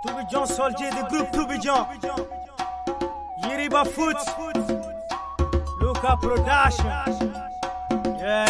Toubijan soldier du groupe Toubijan. Yiriba Foot. Luka Production. Yeah.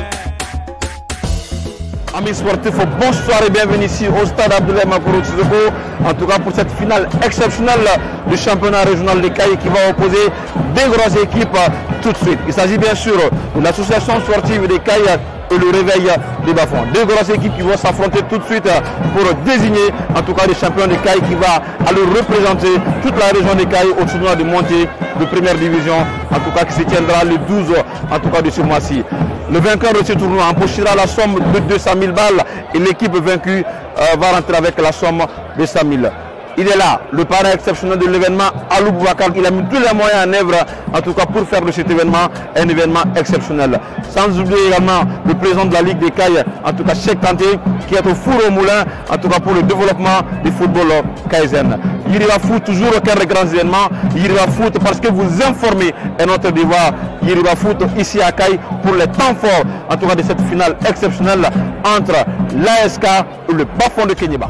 Amis sportifs, bonsoir et bienvenue ici au stade Abdoulaye Makoro Sissoko. En tout cas pour cette finale exceptionnelle du championnat régional des Cailles qui va opposer deux grosses équipes tout de suite. Il s'agit bien sûr de l'association sportive des Cailles et le réveil des Bafons. Deux grosses équipes qui vont s'affronter tout de suite pour désigner en tout cas les champions des Cailles qui va aller représenter toute la région des Cailles au tournoi de montée de première division, en tout cas qui se tiendra le 12 en tout cas de ce mois-ci. Le vainqueur de ce tournoi empochera la somme de 200 000 balles et l'équipe vaincue va rentrer avec la somme de 100 000. Il est là, le parrain exceptionnel de l'événement, Alou Boubacar. Il a mis tous les moyens en œuvre, en tout cas pour faire de cet événement un événement exceptionnel. Sans oublier également le président de la Ligue des Cailles, en tout cas Cheikh Kanté, qui est au four au moulin, en tout cas pour le développement du football caïsen. Yiriba Foot, toujours au cœur des grands événements. Yiriba Foot, parce que vous informez est notre devoir. Yiriba Foot, ici à Caille, pour les temps forts, en tout cas de cette finale exceptionnelle entre l'ASK et le Bafon de Kéniéba.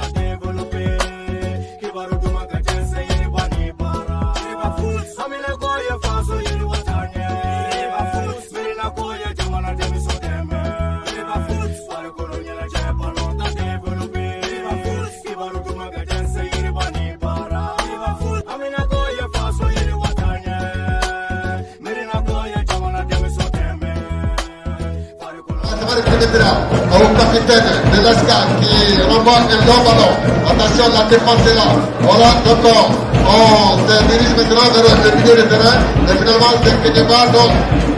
Au capitaine de l'ASK qui renvoie un long ballon. Attention, la défense est là. Voilà, d'accord. On se dirige maintenant vers le milieu de terrain. Et finalement, c'est Kéniéba, donc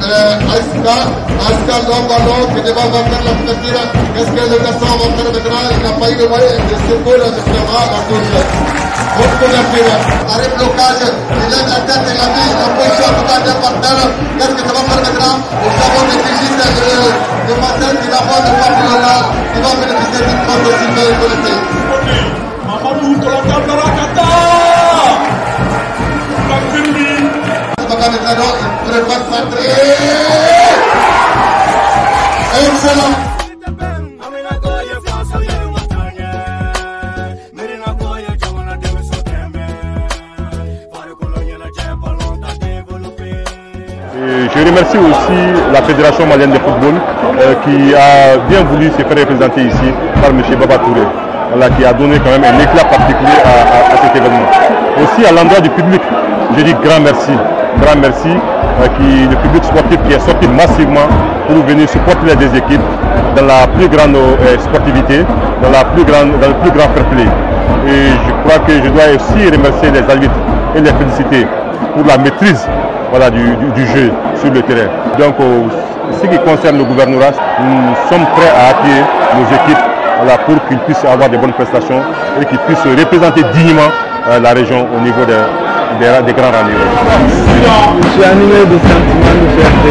ASK, long ballon. Kéniéba va faire la couverture. Qu'est-ce que le garçon va faire maintenant? Il n'a pas eu le moyen de secours, finalement, la touche. Bonne couverture. Arrive blocage. Il lève la tête et la vie. La position en tout cas d'un partenaire. Qu'est-ce que ça va faire maintenant? Nous avons des vigiles de Marcel qui va prendre le Barcelona, qui va bénéficier d'une grande de qualité. Mamadou Tolonga Barakata. Maintenant, il prépare centrer. Excellent. Je remercie aussi la Fédération malienne de football qui a bien voulu se faire représenter ici par M. Baba Touré, voilà, qui a donné quand même un éclat particulier à cet événement. Aussi à l'endroit du public, je dis grand merci le public sportif qui est sorti massivement pour venir supporter les deux équipes dans la plus grande sportivité, dans le plus grand fair play. Et je crois que je dois aussi remercier les arbitres et les féliciter pour la maîtrise, voilà, du jeu sur le terrain. Donc, ce qui concerne le gouvernorat, nous sommes prêts à accueillir nos équipes, voilà, pour qu'ils puissent avoir de bonnes prestations et qu'ils puissent représenter dignement la région au niveau des grands rendez-vous. Je suis animé de sentiments de fierté.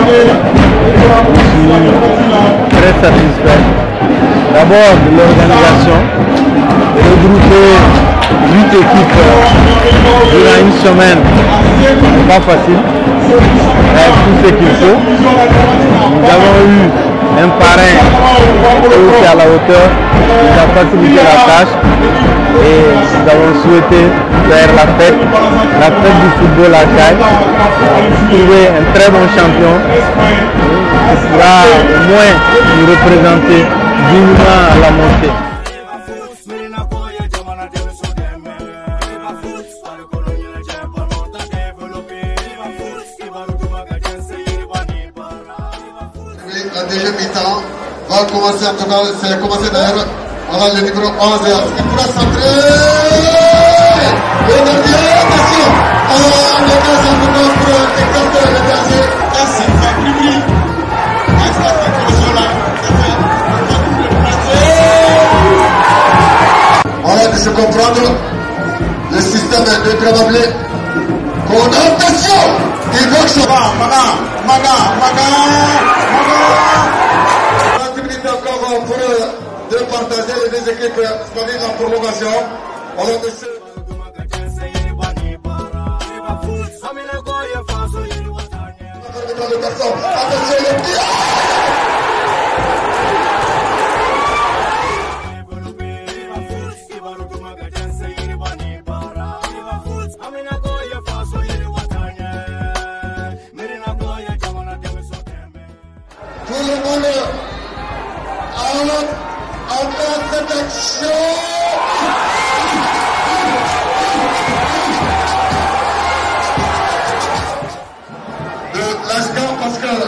Je suis très satisfait. D'abord de l'organisation, de regrouper 8 équipes durant une semaine, c'est pas facile, avec tout ce qu'il faut. Nous avons eu un parrain qui est à la hauteur, qui nous a facilité la tâche et nous avons souhaité faire la fête du football à Caille, trouver un très bon champion qui pourra au moins nous représenter dignement à la montée. La deuxième mi-temps va commencer, en tout cas, c'est commencé d'ailleurs avec le numéro 11 qui pourra centrer. Le gardien, attention! Le gardien pour écarter le gardien. Merci, ça brille. Extra cette position-là. Voilà de se comprendre le système de travailler. Attention! Il va que Maga. 30 minutes encore pour de partager les deux équipes, c'est-à-dire la prolongation. Alors, attention, le tir! secondes. Encore cette action. De l'instant parce que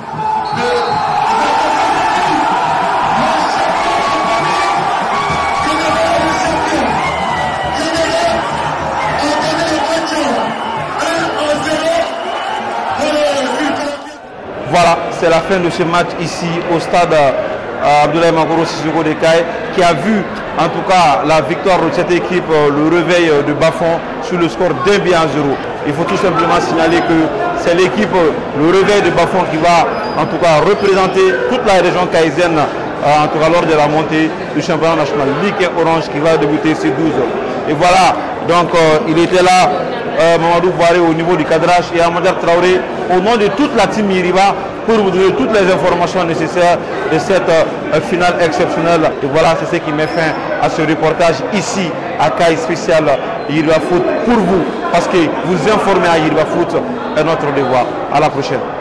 Voilà, c'est la fin de ce match ici au stade Abdoulaye Mankoro Sissoko Dekaï, qui a vu en tout cas la victoire de cette équipe, le réveil de Bafon sur le score d'1 but à 0. Il faut tout simplement signaler que c'est l'équipe, le réveil de Bafon, qui va en tout cas représenter toute la région caïsienne, en tout cas lors de la montée du championnat national Ligue 1 Orange qui va débuter ce 12. Et voilà, donc il était là, Mamadou Bouharé au niveau du cadrage et Amadar Traoré au nom de toute la team Yiriba pour vous donner toutes les informations nécessaires de cette finale exceptionnelle. Et voilà, c'est ce qui met fin à ce reportage ici à CAI spécial Yiriba Foot pour vous, parce que vous informer à Yiriba Foot est notre devoir. À la prochaine.